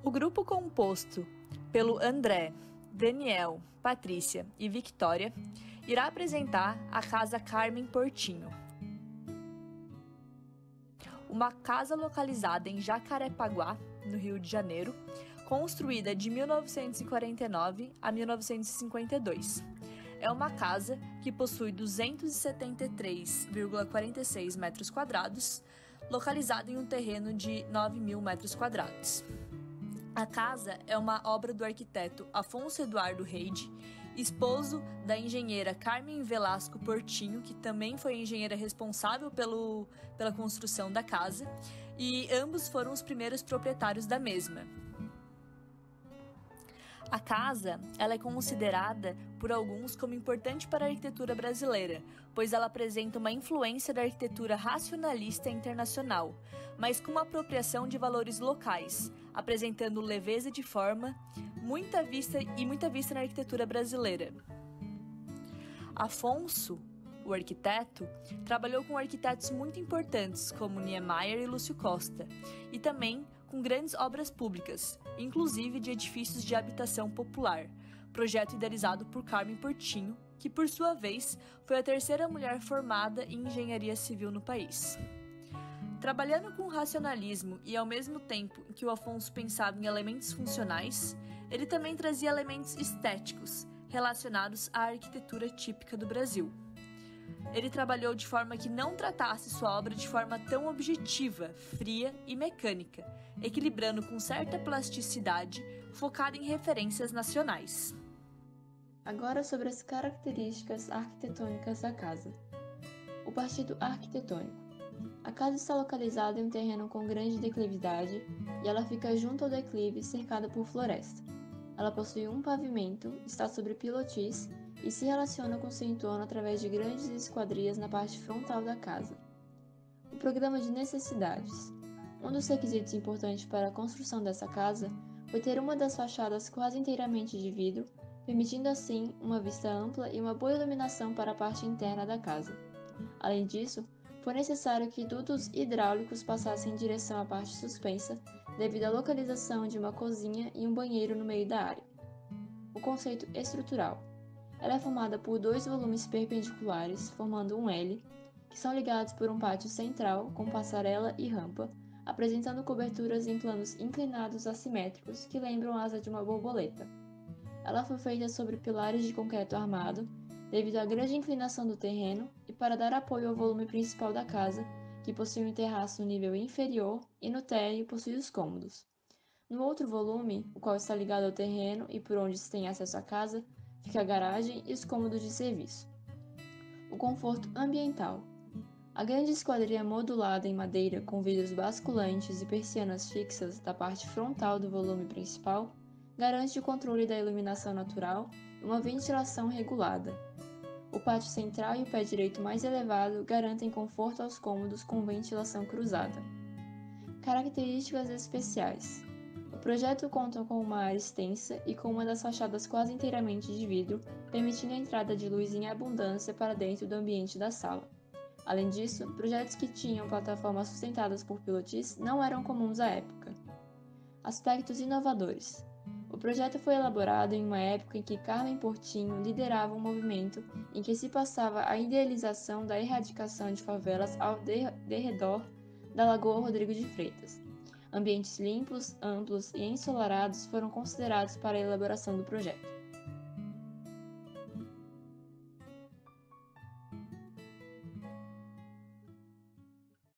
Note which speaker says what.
Speaker 1: O grupo composto pelo André, Daniel, Patrícia e Victória irá apresentar a Casa Carmen Portinho. Uma casa localizada em Jacarepaguá, no Rio de Janeiro, construída de 1949 a 1952. É uma casa que possui 273,46 metros quadrados, localizada em um terreno de 9.000 metros quadrados. A casa é uma obra do arquiteto Afonso Eduardo Reide, esposo da engenheira Carmen Velasco Portinho, que também foi a engenheira responsável pela construção da casa, e ambos foram os primeiros proprietários da mesma. A casa ela é considerada por alguns como importante para a arquitetura brasileira, pois ela apresenta uma influência da arquitetura racionalista internacional, mas com uma apropriação de valores locais, apresentando leveza de forma, muita vista na arquitetura brasileira. Afonso, o arquiteto, trabalhou com arquitetos muito importantes como Niemeyer e Lúcio Costa, e também com grandes obras públicas, inclusive de edifícios de habitação popular, projeto idealizado por Carmen Portinho, que por sua vez foi a terceira mulher formada em engenharia civil no país. Trabalhando com o racionalismo e ao mesmo tempo em que o Afonso pensava em elementos funcionais, ele também trazia elementos estéticos relacionados à arquitetura típica do Brasil. Ele trabalhou de forma que não tratasse sua obra de forma tão objetiva, fria e mecânica, equilibrando com certa plasticidade, focada em referências nacionais.
Speaker 2: Agora sobre as características arquitetônicas da casa. O partido arquitetônico. A casa está localizada em um terreno com grande declividade e ela fica junto ao declive, cercada por floresta. Ela possui um pavimento, está sobre pilotis e se relaciona com seu entorno através de grandes esquadrias na parte frontal da casa. O programa de necessidades. Um dos requisitos importantes para a construção dessa casa foi ter uma das fachadas quase inteiramente de vidro, permitindo assim uma vista ampla e uma boa iluminação para a parte interna da casa. Além disso, foi necessário que dutos hidráulicos passassem em direção à parte suspensa, devido à localização de uma cozinha e um banheiro no meio da área. O conceito estrutural. Ela é formada por dois volumes perpendiculares, formando um L, que são ligados por um pátio central com passarela e rampa, apresentando coberturas em planos inclinados assimétricos que lembram a asa de uma borboleta. Ela foi feita sobre pilares de concreto armado, devido à grande inclinação do terreno e para dar apoio ao volume principal da casa, que possui um terraço no nível inferior e no térreo possui os cômodos. No outro volume, o qual está ligado ao terreno e por onde se tem acesso à casa, fica a garagem e os cômodos de serviço. O conforto ambiental. A grande esquadria modulada em madeira com vidros basculantes e persianas fixas da parte frontal do volume principal garante o controle da iluminação natural e uma ventilação regulada. O pátio central e o pé direito mais elevado garantem conforto aos cômodos com ventilação cruzada. Características especiais. O projeto conta com uma área extensa e com uma das fachadas quase inteiramente de vidro, permitindo a entrada de luz em abundância para dentro do ambiente da sala. Além disso, projetos que tinham plataformas sustentadas por pilotis não eram comuns à época. Aspectos inovadores. O projeto foi elaborado em uma época em que Carmen Portinho liderava um movimento em que se passava a idealização da erradicação de favelas ao derredor da Lagoa Rodrigo de Freitas. Ambientes limpos, amplos e ensolarados foram considerados para a elaboração do projeto.